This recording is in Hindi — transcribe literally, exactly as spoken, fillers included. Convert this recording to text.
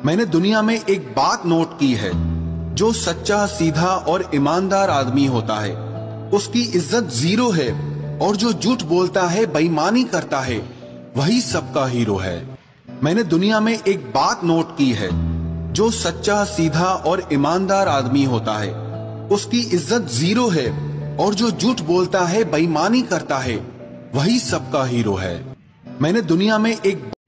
मैंने दुनिया में एक बात नोट की है, जो सच्चा, सीधा और ईमानदार आदमी होता है उसकी इज्जत जीरो है, और जो झूठ बोलता है, बेईमानी करता है, वही सबका हीरो है। मैंने दुनिया में एक बात नोट की है, जो सच्चा, सीधा और ईमानदार आदमी होता है उसकी इज्जत जीरो है, और जो झूठ बोलता है, बेईमानी करता है, वही सबका हीरो है। मैंने दुनिया में एक